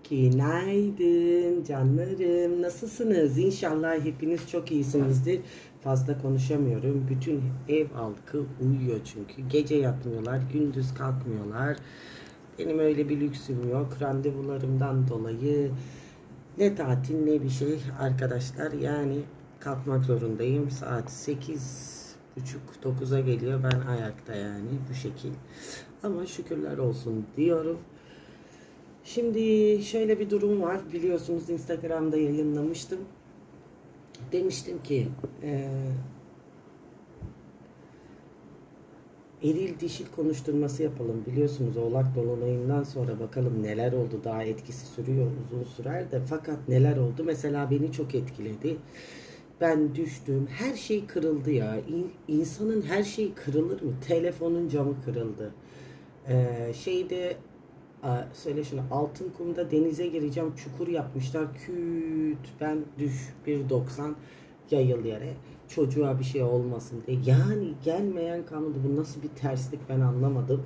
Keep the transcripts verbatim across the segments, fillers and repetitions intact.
Günaydın canlarım. Nasılsınız? İnşallah hepiniz çok iyisinizdir. Fazla konuşamıyorum. Bütün ev halkı uyuyor çünkü. Gece yatmıyorlar, gündüz kalkmıyorlar. Benim öyle bir lüksüm yok. Randevularımdan dolayı ne tatil ne bir şey arkadaşlar. Yani kalkmak zorundayım. Saat sekiz buçuk dokuza geliyor. Ben ayakta yani bu şekil. Ama şükürler olsun diyorum. Şimdi şöyle bir durum var. Biliyorsunuz Instagram'da yayınlamıştım. Demiştim ki e, eril dişil konuşturması yapalım. Biliyorsunuz Oğlak Dolunay'ından sonra bakalım neler oldu. Daha etkisi sürüyor, uzun sürer de. Fakat neler oldu? Mesela beni çok etkiledi. Ben düştüm. Her şey kırıldı ya. İnsanın her şeyi kırılır mı? Telefonun camı kırıldı. Ee, şeyde söyle şunu, Altınkum'da denize gireceğim, çukur yapmışlar, küt, ben düş bir doksan yayıl yere, çocuğa bir şey olmasın diye. Yani gelmeyen kalmadı. Bu nasıl bir terslik, ben anlamadım.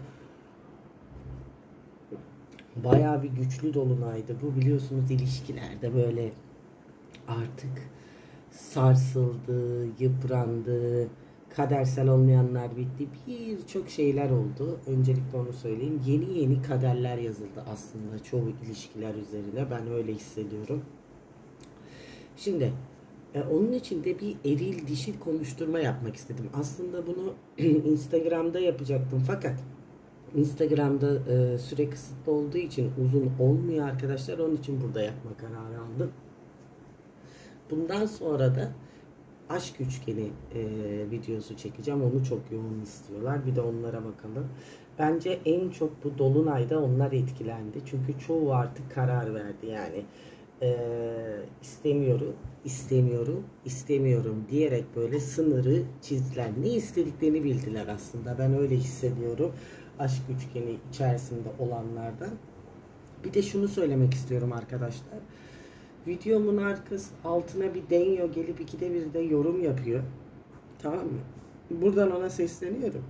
Bayağı bir güçlü dolunaydı bu, biliyorsunuz ilişkilerde böyle artık sarsıldı, yıprandı. Kadersel olmayanlar bitti. Birçok şeyler oldu. Öncelikle onu söyleyeyim. Yeni yeni kaderler yazıldı aslında çoğu ilişkiler üzerine. Ben öyle hissediyorum. Şimdi e, onun için de bir eril dişil konuşturma yapmak istedim. Aslında bunu Instagram'da yapacaktım. Fakat Instagram'da e, süre kısıtlı olduğu için uzun olmuyor arkadaşlar. Onun için burada yapma kararı aldım. Bundan sonra da aşk üçgeni e, videosu çekeceğim. Onu çok yoğun istiyorlar. Bir de onlara bakalım. Bence en çok bu dolunayda onlar etkilendi. Çünkü çoğu artık karar verdi. Yani e, istemiyorum, istemiyorum, istemiyorum diyerek böyle sınırı çizdiler. Ne istediklerini bildiler aslında. Ben öyle hissediyorum. Aşk üçgeni içerisinde olanlardan. Bir de şunu söylemek istiyorum arkadaşlar. Videomun arkası altına bir deniyor, gelip ikide bir de yorum yapıyor. Tamam mı? Buradan ona sesleniyorum.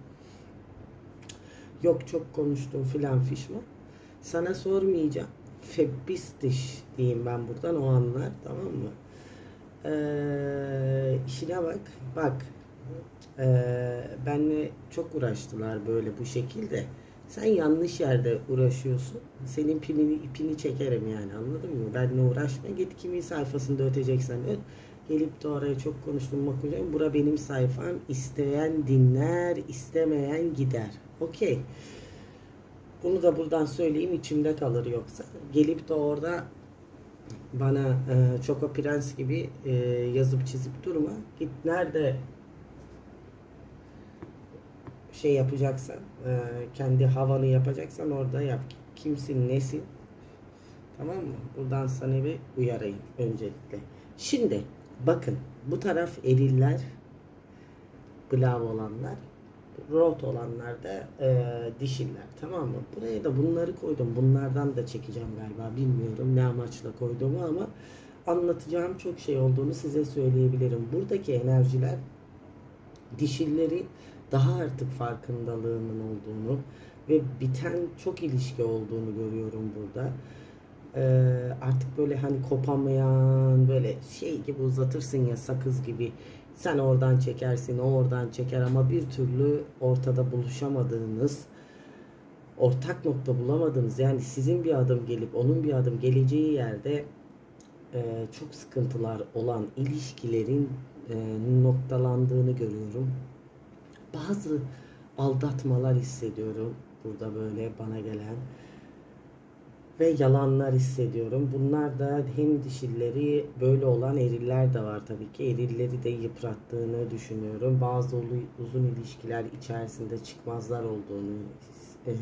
Yok çok konuştum filan fişman. Sana sormayacağım. Febbistiş diyeyim ben buradan o anlar, tamam mı? Ee, işine bak. Bak. Ee, benle çok uğraştılar böyle bu şekilde. Sen yanlış yerde uğraşıyorsun. Senin pimini, ipini çekerim yani, anladın mı? Benimle uğraşma. Git kimin sayfasında öteceksen öt. Gelip de oraya çok konuştum bakacağım. Bura benim sayfam. İsteyen dinler, istemeyen gider. Okey. Bunu da buradan söyleyeyim, içimde kalır yoksa. Gelip de orada bana e, Çoko Prens gibi e, yazıp çizip durma. Git nerede şey yapacaksan, e, kendi havanı yapacaksan orada yap. Kimsin, nesin? Tamam mı? Buradan sana bir uyarayım öncelikle. Şimdi bakın, bu taraf eriller, blav olanlar, rot olanlar da e, dişiller. Tamam mı? Buraya da bunları koydum. Bunlardan da çekeceğim galiba. Bilmiyorum ne amaçla koyduğumu ama anlatacağım çok şey olduğunu size söyleyebilirim. Buradaki enerjiler dişilleri daha artık farkındalığının olduğunu ve biten çok ilişki olduğunu görüyorum burada. Ee, artık böyle hani kopamayan, böyle şey gibi uzatırsın ya, sakız gibi. Sen oradan çekersin, o oradan çeker ama bir türlü ortada buluşamadığınız, ortak nokta bulamadığınız, yani sizin bir adım gelip onun bir adım geleceği yerde e, çok sıkıntılar olan ilişkilerin e, noktalandığını görüyorum. Bazı aldatmalar hissediyorum burada böyle bana gelen ve yalanlar hissediyorum. Bunlar da hem dişilleri, böyle olan eriller de var tabii ki. Erilleri de yıprattığını düşünüyorum. Bazı uzun ilişkiler içerisinde çıkmazlar olduğunu e,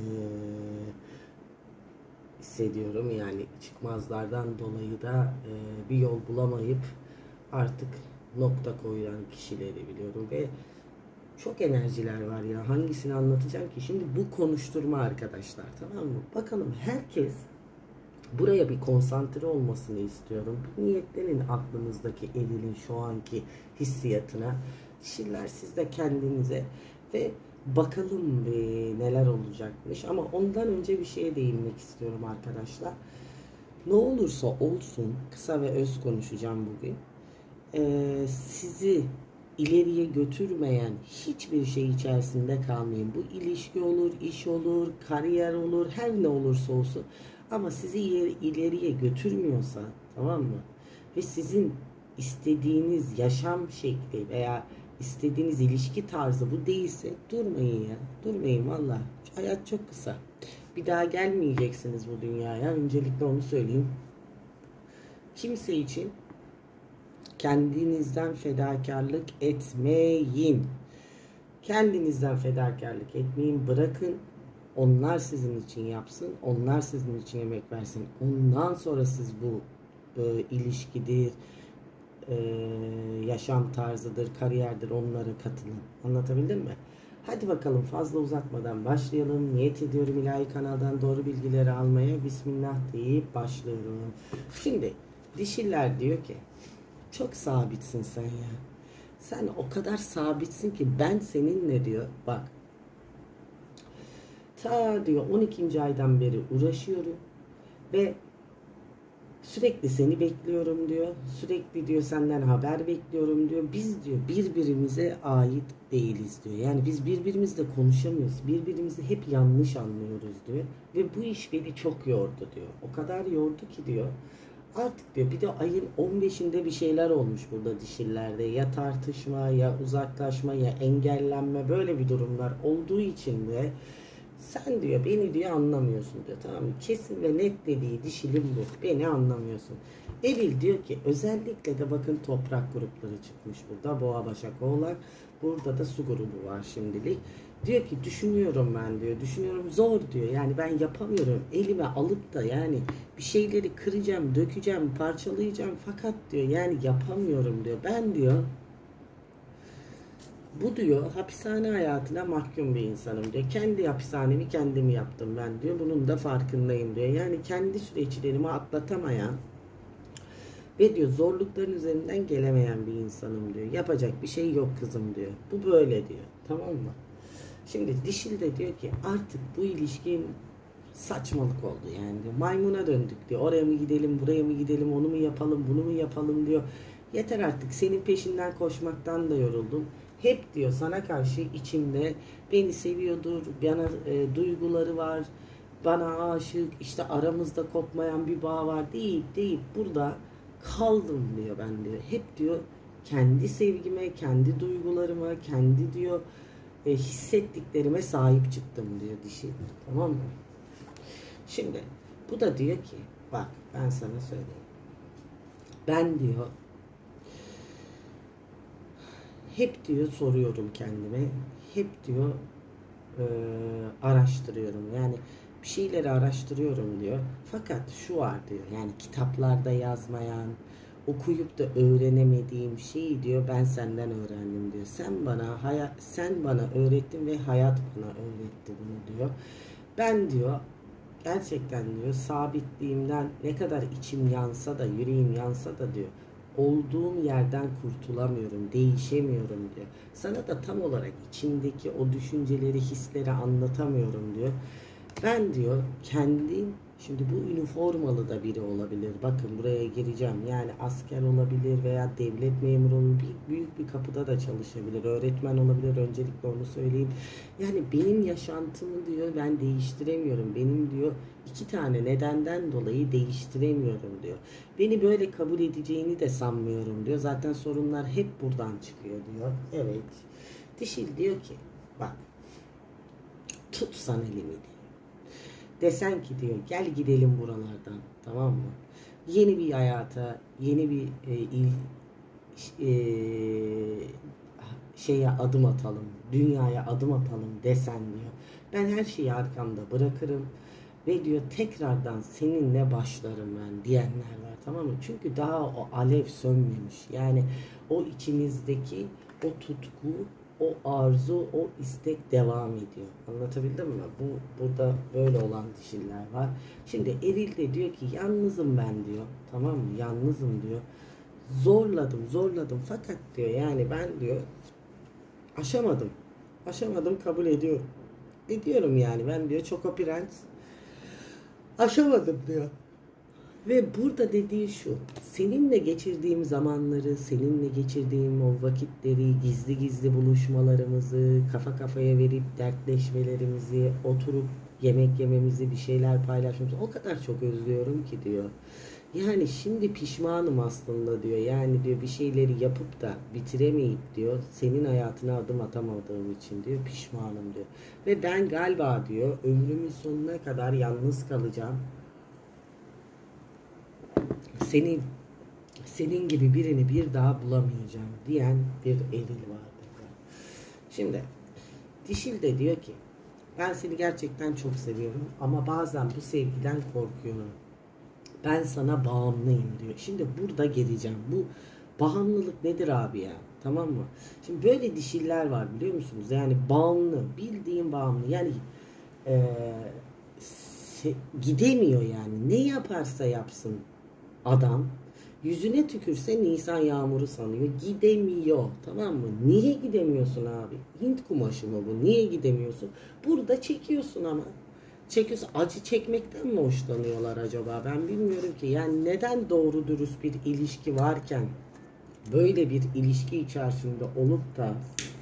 hissediyorum. Yani çıkmazlardan dolayı da e, bir yol bulamayıp artık nokta koyan kişileri biliyorum ve çok enerjiler var ya. Hangisini anlatacağım ki? Şimdi bu konuşturma arkadaşlar, tamam mı? Bakalım, herkes buraya bir konsantre olmasını istiyorum. Bir niyetlenin aklınızdaki erilin şu anki hissiyatına. Dişiler, siz de kendinize ve bakalım bir neler olacakmış. Ama ondan önce bir şeye değinmek istiyorum arkadaşlar. Ne olursa olsun, kısa ve öz konuşacağım bugün. Ee, sizi ileriye götürmeyen hiçbir şey içerisinde kalmayın. Bu ilişki olur, iş olur, kariyer olur, her ne olursa olsun. Ama sizi ileriye götürmüyorsa, tamam mı? Ve sizin istediğiniz yaşam şekli veya istediğiniz ilişki tarzı bu değilse durmayın ya. Durmayın valla. Hayat çok kısa. Bir daha gelmeyeceksiniz bu dünyaya. Öncelikle onu söyleyeyim. Kimse için kendinizden fedakarlık etmeyin. Kendinizden fedakarlık etmeyin. Bırakın. Onlar sizin için yapsın. Onlar sizin için emek versin. Ondan sonra siz bu e, ilişkidir, e, yaşam tarzıdır, kariyerdir, onlara katılın. Anlatabildim mi? Hadi bakalım fazla uzatmadan başlayalım. Niyet ediyorum ilahi kanaldan doğru bilgileri almaya. Bismillah deyip başlıyorum. Şimdi dişiller diyor ki çok sabitsin sen ya. Sen o kadar sabitsin ki ben seninle diyor. Bak. Ta diyor on ikinci aydan beri uğraşıyorum. Ve sürekli seni bekliyorum diyor. Sürekli diyor senden haber bekliyorum diyor. Biz diyor birbirimize ait değiliz diyor. Yani biz birbirimizle konuşamıyoruz. Birbirimizi hep yanlış anlıyoruz diyor. Ve bu iş beni çok yordu diyor. O kadar yordu ki diyor. Artık diyor bir de ayın on beşinde bir şeyler olmuş burada dişillerde. Ya tartışma, ya uzaklaşma, ya engellenme, böyle bir durumlar olduğu için de sen diyor beni diyor anlamıyorsun diyor. Tamam mı? Kesin ve net dediği dişilim bu. Beni anlamıyorsun. Eril diyor ki özellikle de bakın toprak grupları çıkmış burada. Boğa, Başak, Oğlak. Burada da su grubu var şimdilik. Diyor ki düşünüyorum ben diyor. Düşünüyorum zor diyor. Yani ben yapamıyorum. Elime alıp da yani bir şeyleri kıracağım, dökeceğim, parçalayacağım. Fakat diyor yani yapamıyorum diyor. Ben diyor bu diyor hapishane hayatına mahkum bir insanım diyor. Kendi hapishanemi kendim yaptım ben diyor. Bunun da farkındayım diyor. Yani kendi süreçlerimi atlatamayan ve diyor zorlukların üzerinden gelemeyen bir insanım diyor. Yapacak bir şey yok kızım diyor. Bu böyle diyor. Tamam mı? Şimdi dişil de diyor ki artık bu ilişkin saçmalık oldu yani diyor. Maymuna döndük diyor. Oraya mı gidelim, buraya mı gidelim, onu mu yapalım, bunu mu yapalım diyor. Yeter artık senin peşinden koşmaktan da yoruldum. Hep diyor sana karşı içimde beni seviyordur, bana e, duyguları var, bana aşık, işte aramızda kopmayan bir bağ var deyip deyip burada kaldım diyor ben diyor. Hep diyor kendi sevgime, kendi duygularıma, kendi diyor e, hissettiklerime sahip çıktım diyor dişi. Tamam mı? Şimdi bu da diyor ki bak ben sana söyleyeyim. Ben diyor hep diyor soruyorum kendime. Hep diyor e, araştırıyorum. Yani bir şeyleri araştırıyorum diyor. Fakat şu var diyor. Yani kitaplarda yazmayan, okuyup da öğrenemediğim şeyi diyor ben senden öğrendim diyor. Sen bana hayat sen bana öğrettin ve hayat bana öğretti bunu diyor. Ben diyor gerçekten diyor sabitliğimden ne kadar içim yansa da yüreğim yansa da diyor olduğum yerden kurtulamıyorum, değişemiyorum diyor. Sana da tam olarak içimdeki o düşünceleri, hisleri anlatamıyorum diyor. Ben diyor kendim, şimdi bu üniformalı da biri olabilir. Bakın buraya gireceğim. Yani asker olabilir veya devlet memuru olabilir. Büyük bir kapıda da çalışabilir. Öğretmen olabilir. Öncelikle onu söyleyeyim. Yani benim yaşantımı diyor ben değiştiremiyorum. Benim diyor iki tane nedenden dolayı değiştiremiyorum diyor. Beni böyle kabul edeceğini de sanmıyorum diyor. Zaten sorunlar hep buradan çıkıyor diyor. Evet. Dişil diyor ki bak tutsan elimi diyor. Desen ki diyor gel gidelim buralardan, tamam mı? Yeni bir hayata, yeni bir e, il, e, şeye adım atalım, dünyaya adım atalım desen diyor. Ben her şeyi arkamda bırakırım ve diyor tekrardan seninle başlarım ben diyenler var, tamam mı? Çünkü daha o alev sönmemiş. Yani o içinizdeki o tutku, o arzu, o istek devam ediyor. Anlatabildim mi? Bu burada böyle olan dişiller var. Şimdi eril de diyor ki yalnızım ben diyor. Tamam mı? Yalnızım diyor. Zorladım, zorladım fakat diyor yani ben diyor aşamadım. Aşamadım, kabul ediyorum. Ediyorum yani ben diyor Choco Prens aşamadım diyor. Ve burada dediği şu, seninle geçirdiğim zamanları, seninle geçirdiğim o vakitleri, gizli gizli buluşmalarımızı, kafa kafaya verip dertleşmelerimizi, oturup yemek yememizi, bir şeyler paylaşmamızı o kadar çok özlüyorum ki diyor. Yani şimdi pişmanım aslında diyor. Yani diyor bir şeyleri yapıp da bitiremeyip diyor, senin hayatına adım atamadığım için diyor pişmanım diyor. Ve ben galiba diyor ömrümün sonuna kadar yalnız kalacağım. Senin senin gibi birini bir daha bulamayacağım diyen bir eril vardır. Şimdi dişil de diyor ki ben seni gerçekten çok seviyorum ama bazen bu sevgiden korkuyorum. Ben sana bağımlıyım diyor. Şimdi burada geleceğim. Bu bağımlılık nedir abi ya? Tamam mı? Şimdi böyle dişiller var biliyor musunuz? Yani bağımlı, bildiğin bağımlı. Yani ee, se- gidemiyor yani. Ne yaparsa yapsın adam yüzüne tükürse Nisan yağmuru sanıyor. Gidemiyor. Tamam mı? Niye gidemiyorsun abi? Hint kumaşı mı bu? Niye gidemiyorsun? Burada çekiyorsun ama. Çekiyorsun. Acı çekmekten mi hoşlanıyorlar acaba? Ben bilmiyorum ki. Yani neden doğru dürüst bir ilişki varken böyle bir ilişki içerisinde olup da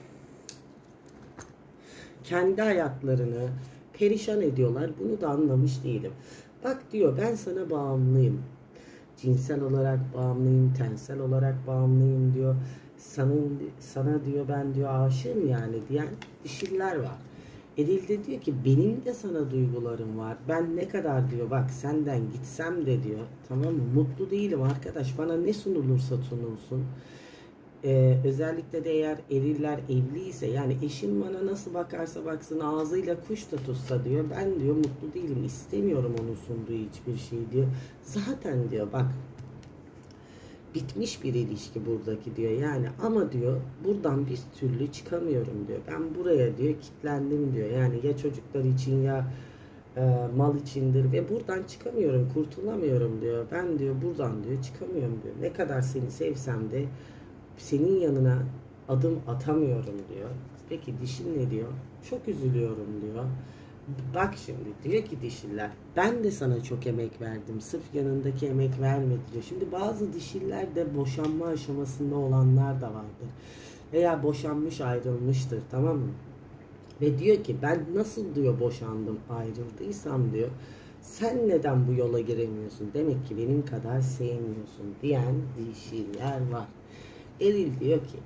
kendi hayatlarını perişan ediyorlar. Bunu da anlamış değilim. Bak diyor ben sana bağımlıyım. Cinsel olarak bağımlıyım, tensel olarak bağımlıyım diyor. Sana, sana diyor ben diyor aşığım yani diyen dişiller var. Eril de diyor ki benim de sana duygularım var. Ben ne kadar diyor bak senden gitsem de diyor tamam mı mutlu değilim arkadaş bana ne sunulursa sunulsun. Ee, özellikle de eğer eriller evliyse yani eşim bana nasıl bakarsa baksın ağzıyla kuş da tutsa diyor ben diyor mutlu değilim istemiyorum onun sunduğu hiçbir şey diyor. Zaten diyor bak bitmiş bir ilişki buradaki diyor yani ama diyor buradan bir türlü çıkamıyorum diyor. Ben buraya diyor kilitlendim diyor yani ya çocuklar için ya e, mal içindir ve buradan çıkamıyorum kurtulamıyorum diyor. Ben diyor buradan diyor çıkamıyorum diyor. Ne kadar seni sevsem de senin yanına adım atamıyorum diyor. Peki dişin ne diyor? Çok üzülüyorum diyor. Bak şimdi diyor ki dişiller ben de sana çok emek verdim. Sırf yanındaki emek vermedi diyor. Şimdi bazı dişiller de boşanma aşamasında olanlar da vardır. Veya boşanmış ayrılmıştır tamam mı? Ve diyor ki ben nasıl diyor boşandım ayrıldıysam diyor. Sen neden bu yola giremiyorsun? Demek ki benim kadar sevmiyorsun diyen dişiller var. Eril diyor ki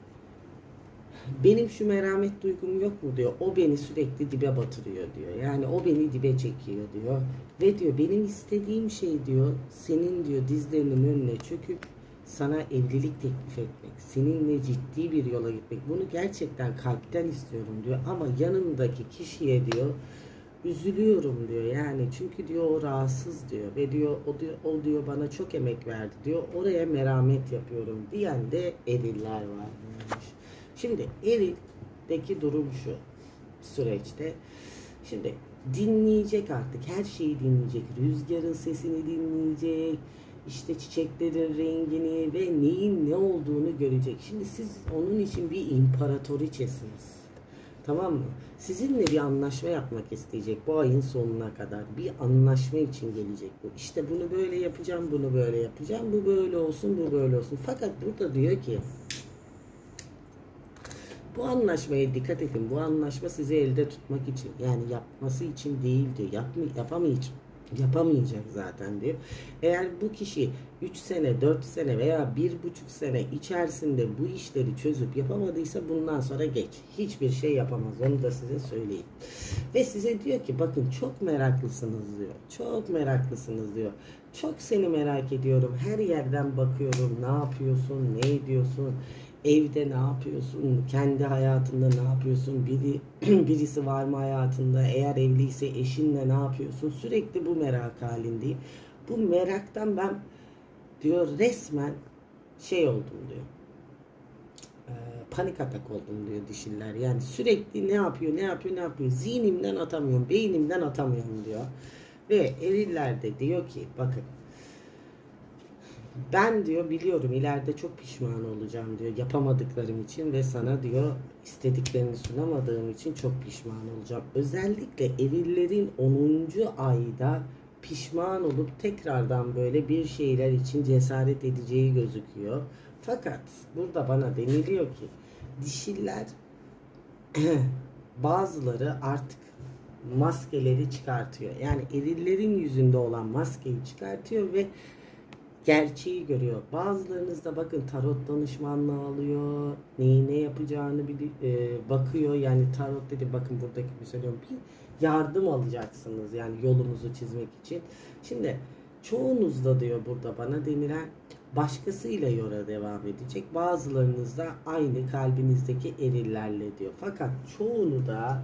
benim şu merhamet duygum yok mu diyor. O beni sürekli dibe batırıyor diyor. Yani o beni dibe çekiyor diyor. Ve diyor benim istediğim şey diyor senin diyor dizlerinin önüne çöküp sana evlilik teklif etmek. Seninle ciddi bir yola gitmek. Bunu gerçekten kalpten istiyorum diyor. Ama yanımdaki kişiye diyor üzülüyorum diyor. Yani çünkü diyor o rahatsız diyor. Ve diyor o diyor, o diyor bana çok emek verdi diyor. Oraya merhamet yapıyorum diyen de eriller varmış. Şimdi erildeki durum şu süreçte. Şimdi dinleyecek artık. Her şeyi dinleyecek. Rüzgarın sesini dinleyecek. İşte çiçeklerin rengini ve neyin ne olduğunu görecek. Şimdi siz onun için bir imparatoriçesiniz. Tamam mı? Sizinle bir anlaşma yapmak isteyecek bu ayın sonuna kadar. Bir anlaşma için gelecek bu. İşte bunu böyle yapacağım, bunu böyle yapacağım. Bu böyle olsun, bu böyle olsun. Fakat burada diyor ki bu anlaşmaya dikkat edin. Bu anlaşma sizi elde tutmak için yani yapması için değil diyor. Yapmay yapamayacak. Yapamayacak zaten diyor. Eğer bu kişi üç sene, dört sene veya bir buçuk sene içerisinde bu işleri çözüp yapamadıysa bundan sonra geç. Hiçbir şey yapamaz. Onu da size söyleyeyim. Ve size diyor ki bakın çok meraklısınız diyor. Çok meraklısınız diyor. Çok seni merak ediyorum. Her yerden bakıyorum. Ne yapıyorsun? Ne ediyorsun? Evde ne yapıyorsun? Kendi hayatında ne yapıyorsun? Biri, birisi var mı hayatında? Eğer evliyse eşinle ne yapıyorsun? Sürekli bu merak halindeyim. Bu meraktan ben diyor resmen şey oldum diyor. E, panik atak oldum diyor dişiller. Yani sürekli ne yapıyor, ne yapıyor, ne yapıyor? Zihnimden atamıyorum, beynimden atamıyorum diyor. Ve eriller de diyor ki bakın ben diyor biliyorum ileride çok pişman olacağım diyor yapamadıklarım için ve sana diyor istediklerini sunamadığım için çok pişman olacağım. Özellikle erillerin onuncu ayda pişman olup tekrardan böyle bir şeyler için cesaret edeceği gözüküyor. Fakat burada bana deniliyor ki dişiller bazıları artık maskeleri çıkartıyor. Yani erillerin yüzünde olan maskeyi çıkartıyor ve gerçeği görüyor. Bazılarınız da bakın tarot danışmanlığı alıyor. Neyi ne yapacağını bili- e, bakıyor. Yani tarot dedi, bakın buradaki bir söylüyorum. Bir yardım alacaksınız yani yolunuzu çizmek için. Şimdi çoğunuzda diyor burada bana denilen başkasıyla yola devam edecek. Bazılarınız da aynı kalbinizdeki erillerle diyor. Fakat çoğunu da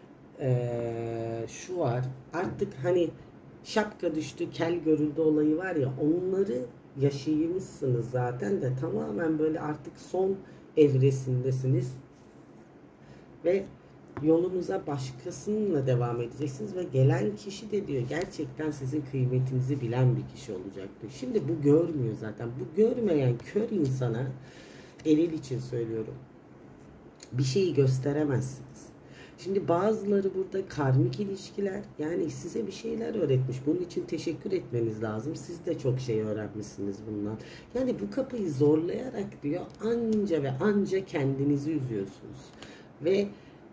ee, şu var artık, hani şapka düştü kel görüldü olayı var ya, onları yaşaymışsınız zaten de tamamen böyle artık son evresindesiniz ve yolunuza başkasıyla devam edeceksiniz ve gelen kişi de diyor gerçekten sizin kıymetinizi bilen bir kişi olacak diyor. Şimdi bu görmüyor zaten. Bu görmeyen kör insana, eril için söylüyorum, bir şeyi gösteremezsiniz. Şimdi bazıları burada karmik ilişkiler, yani size bir şeyler öğretmiş. Bunun için teşekkür etmeniz lazım. Siz de çok şey öğrenmişsiniz bundan. Yani bu kapıyı zorlayarak diyor anca ve anca kendinizi üzüyorsunuz. Ve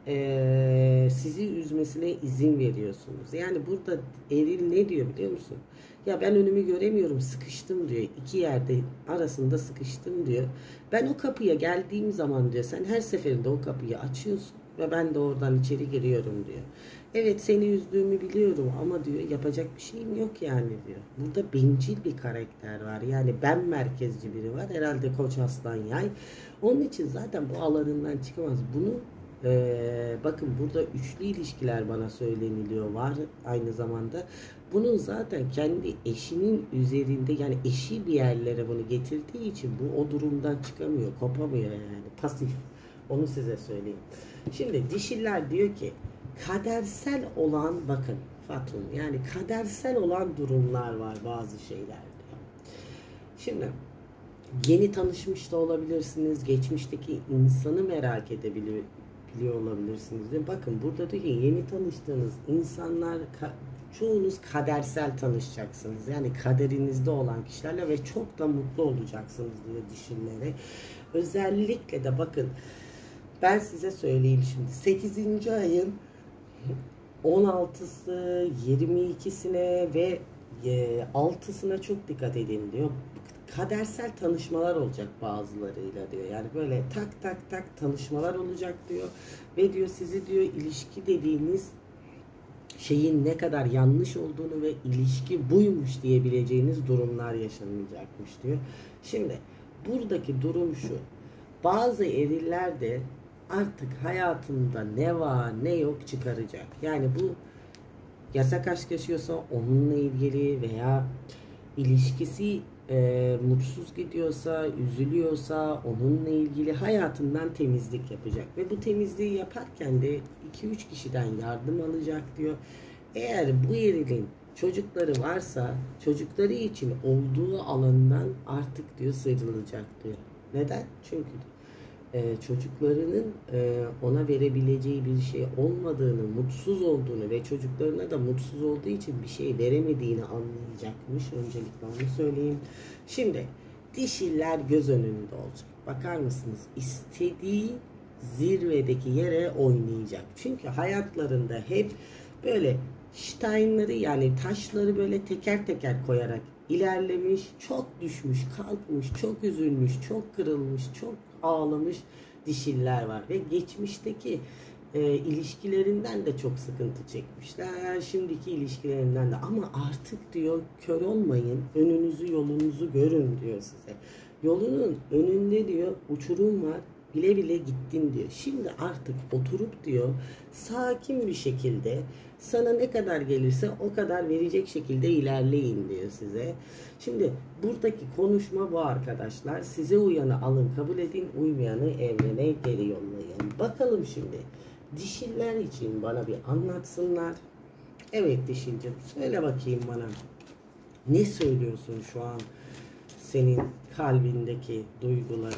ee, sizi üzmesine izin veriyorsunuz. Yani burada eril ne diyor biliyor musun? Ya ben önümü göremiyorum, sıkıştım diyor. İki yerde arasında sıkıştım diyor. Ben o kapıya geldiğim zaman diyor, sen her seferinde o kapıyı açıyorsun ve ben de oradan içeri giriyorum diyor. Evet, seni üzdüğümü biliyorum ama diyor yapacak bir şeyim yok yani diyor. Burada bencil bir karakter var. Yani ben merkezci biri var. Herhalde Koç Aslan Yay. Onun için zaten bu alanından çıkamaz. Bunu Ee, bakın burada üçlü ilişkiler bana söyleniliyor var aynı zamanda. Bunun zaten kendi eşinin üzerinde, yani eşi bir yerlere bunu getirdiği için bu o durumdan çıkamıyor, kopamıyor yani, pasif. Onu size söyleyeyim. Şimdi dişiller diyor ki kadersel olan, bakın Fatun, yani kadersel olan durumlar var bazı şeyler diyor. Şimdi yeni tanışmış da olabilirsiniz, geçmişteki insanı merak edebiliyor biliyor olabilirsiniz diyor. Bakın burada diyor ki yeni tanıştığınız insanlar, çoğunuz kadersel tanışacaksınız. Yani kaderinizde olan kişilerle ve çok da mutlu olacaksınız diyor dişillere. Özellikle de bakın ben size söyleyeyim şimdi, sekizinci ayın on altısı, yirmi ikisine ve altısına çok dikkat edin diyor. Kadersel tanışmalar olacak bazılarıyla diyor. Yani böyle tak tak tak tanışmalar olacak diyor. Ve diyor sizi diyor ilişki dediğiniz şeyin ne kadar yanlış olduğunu ve ilişki buymuş diyebileceğiniz durumlar yaşanacakmış diyor. Şimdi buradaki durum şu. Bazı eriller de artık hayatında ne var ne yok çıkaracak. Yani bu yasak aşk yaşıyorsa onunla ilgili veya ilişkisi e, mutsuz gidiyorsa, üzülüyorsa onunla ilgili hayatından temizlik yapacak. Ve bu temizliği yaparken de iki üç kişiden yardım alacak diyor. Eğer bu erilin çocukları varsa çocukları için olduğu alandan artık diyor sıyrılacak diyor. Neden? Çünkü Ee, çocuklarının e, ona verebileceği bir şey olmadığını, mutsuz olduğunu ve çocuklarına da mutsuz olduğu için bir şey veremediğini anlayacakmış. Öncelikle onu söyleyeyim. Şimdi dişiller göz önünde olacak. Bakar mısınız? İstediği zirvedeki yere oynayacak. Çünkü hayatlarında hep böyle Stein'ları, yani taşları böyle teker teker koyarak ilerlemiş, çok düşmüş, kalkmış, çok üzülmüş, çok kırılmış, çok ağlamış dişiller var ve geçmişteki e, ilişkilerinden de çok sıkıntı çekmişler. Şimdiki ilişkilerinden de, ama artık diyor kör olmayın, önünüzü yolunuzu görün diyor size. Yolunun önünde diyor uçurum var, bile bile gittin diyor. Şimdi artık oturup diyor sakin bir şekilde sana ne kadar gelirse o kadar verecek şekilde ilerleyin diyor size. Şimdi buradaki konuşma bu arkadaşlar. Size uyanı alın, kabul edin, uymayanı evrene geri yollayın. Bakalım şimdi dişiller için bana bir anlatsınlar. Evet dişilcim, söyle bakayım bana. Ne söylüyorsun şu an senin kalbindeki duyguları?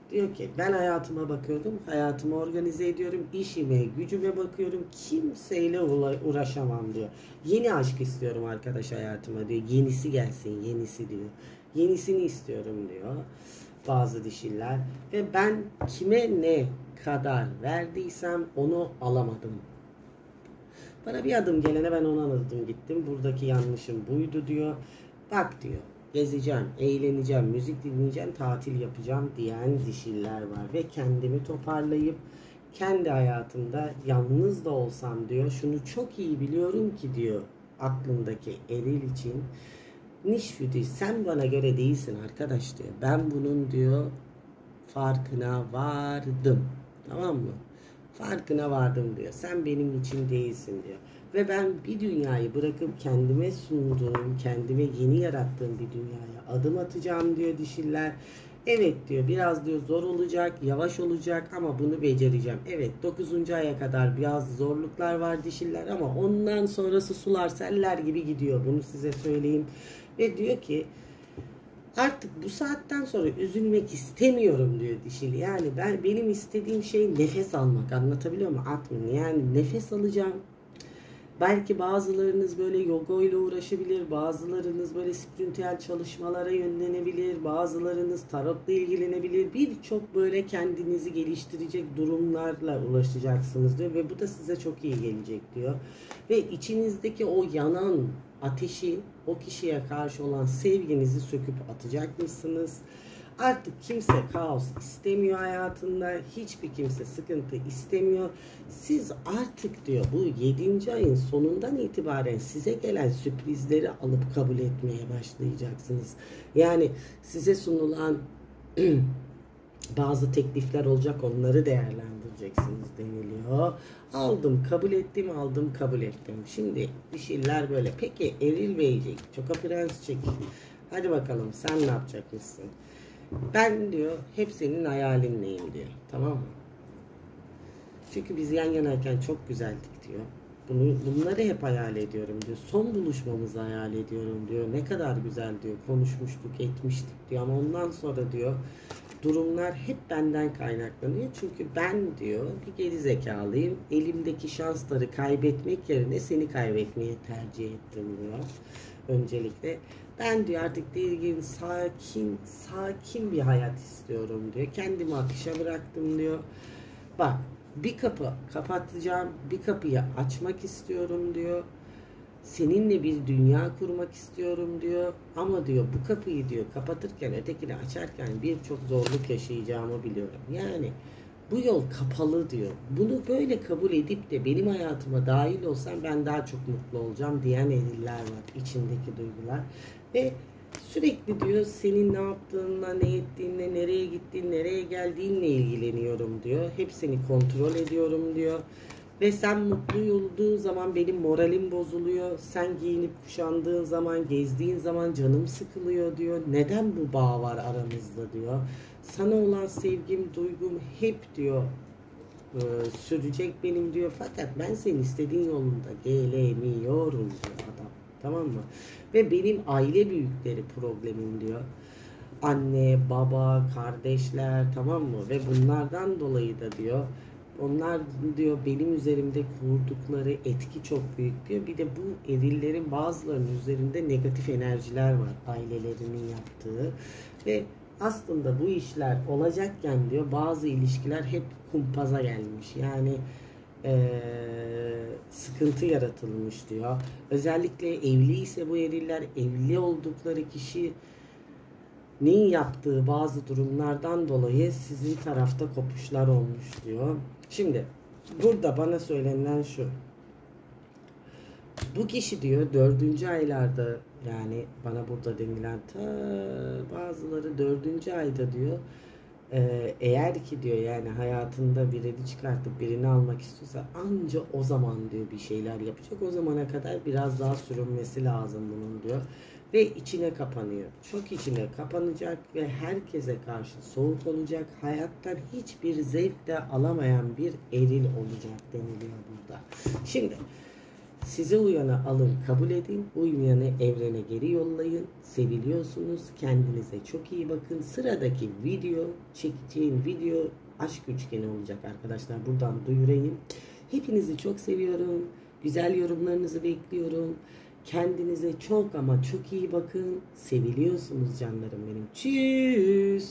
Diyor ki ben hayatıma bakıyorum, hayatımı organize ediyorum, işime, gücüme bakıyorum, kimseyle uğraşamam diyor. Yeni aşk istiyorum arkadaş hayatıma diyor, yenisi gelsin, yenisi diyor. Yenisini istiyorum diyor bazı dişiler. Ve ben kime ne kadar verdiysem onu alamadım. Bana bir adım gelene ben ona adım gittim. Buradaki yanlışım buydu diyor. Bak diyor. Gezeceğim, eğleneceğim, müzik dinleyeceğim, tatil yapacağım diyen dişiller var. Ve kendimi toparlayıp kendi hayatımda yalnız da olsam diyor. Şunu çok iyi biliyorum ki diyor aklındaki eril için. Nişfüdü sen bana göre değilsin arkadaş diyor. Ben bunun diyor farkına vardım. Tamam mı? Farkına vardım diyor. Sen benim için değilsin diyor. Ve ben bir dünyayı bırakıp kendime sunduğum, kendime yeni yarattığım bir dünyaya adım atacağım diyor dişiller. Evet diyor biraz diyor zor olacak, yavaş olacak ama bunu becereceğim. Evet dokuzuncu aya kadar biraz zorluklar var dişiller ama ondan sonrası sular seller gibi gidiyor. Bunu size söyleyeyim. Ve diyor ki artık bu saatten sonra üzülmek istemiyorum diyor dişili. Yani ben benim istediğim şey nefes almak. Anlatabiliyor muyum? Atmayın. Yani nefes alacağım. Belki bazılarınız böyle yoga ile uğraşabilir, bazılarınız böyle spiritüel çalışmalara yönlenebilir, bazılarınız tarotla ilgilenebilir. Birçok böyle kendinizi geliştirecek durumlarla ulaşacaksınız diyor ve bu da size çok iyi gelecek diyor. Ve içinizdeki o yanan ateşi, o kişiye karşı olan sevginizi söküp atacakmışsınız. Artık kimse kaos istemiyor hayatında. Hiçbir kimse sıkıntı istemiyor. Siz artık diyor bu yedinci ayın sonundan itibaren size gelen sürprizleri alıp kabul etmeye başlayacaksınız. Yani size sunulan bazı teklifler olacak, onları değerlendireceksiniz deniliyor. Aldım, kabul ettim, aldım, kabul ettim. Şimdi dişiller böyle. Peki eril beycik, çoka prens çek. Hadi bakalım sen ne yapacakmışsın? Ben diyor hep senin hayalinleyim diyor. Tamam mı? Çünkü biz yan yanayken çok güzeldik diyor. Bunu, bunları hep hayal ediyorum diyor. Son buluşmamızı hayal ediyorum diyor. Ne kadar güzel diyor. Konuşmuştuk, etmiştik diyor. Ama ondan sonra diyor durumlar hep benden kaynaklanıyor. Çünkü ben diyor bir geri zekalıyım. Elimdeki şansları kaybetmek yerine seni kaybetmeyi tercih ettim diyor. Öncelikle ben diyor artık dingin, sakin, sakin bir hayat istiyorum diyor. Kendimi akışa bıraktım diyor. Bak bir kapı kapatacağım, bir kapıyı açmak istiyorum diyor. Seninle bir dünya kurmak istiyorum diyor. Ama diyor bu kapıyı diyor kapatırken, ötekini açarken birçok zorluk yaşayacağımı biliyorum. Yani bu yol kapalı diyor. Bunu böyle kabul edip de benim hayatıma dahil olsam ben daha çok mutlu olacağım diyen eriller var. İçindeki duygular. Ve sürekli diyor senin ne yaptığınla, ne ettiğinle, nereye gittiğin, nereye geldiğinle ilgileniyorum diyor. Hepsini kontrol ediyorum diyor. Ve sen mutlu olduğun zaman benim moralim bozuluyor. Sen giyinip kuşandığın zaman, gezdiğin zaman canım sıkılıyor diyor. Neden bu bağ var aramızda diyor. Sana olan sevgim, duygum hep diyor e, sürecek benim diyor. Fakat ben senin istediğin yolunda gelemiyorum diyor adam. Tamam mı? Ve benim aile büyükleri problemim diyor. Anne, baba, kardeşler, tamam mı? Ve bunlardan dolayı da diyor onlar diyor benim üzerimde kurdukları etki çok büyük diyor. Bir de bu erillerin bazılarının üzerinde negatif enerjiler var. Ailelerinin yaptığı. Ve aslında bu işler olacakken diyor bazı ilişkiler hep kumpaza gelmiş. Yani ee, sıkıntı yaratılmış diyor. Özellikle evli ise bu eriller evli oldukları kişi neyin yaptığı bazı durumlardan dolayı sizin tarafta kopuşlar olmuş diyor. Şimdi burada bana söylenen şu. Bu kişi diyor dördüncü aylarda yani bana burada denilen ta bazıları dördüncü ayda diyor e, eğer ki diyor yani hayatında birini çıkartıp birini almak istiyorsa anca o zaman diyor bir şeyler yapacak. O zamana kadar biraz daha sürünmesi lazım bunun diyor. Ve içine kapanıyor. Çok içine kapanacak ve herkese karşı soğuk olacak. Hayattan hiçbir zevk de alamayan bir eril olacak deniliyor burada. Şimdi Size uyanı alın, kabul edin. Uymayanı evrene geri yollayın. Seviliyorsunuz. Kendinize çok iyi bakın. Sıradaki video, çekeceğim video aşk üçgeni olacak arkadaşlar. Buradan duyurayım. Hepinizi çok seviyorum. Güzel yorumlarınızı bekliyorum. Kendinize çok ama çok iyi bakın. Seviliyorsunuz canlarım benim. Tschüss.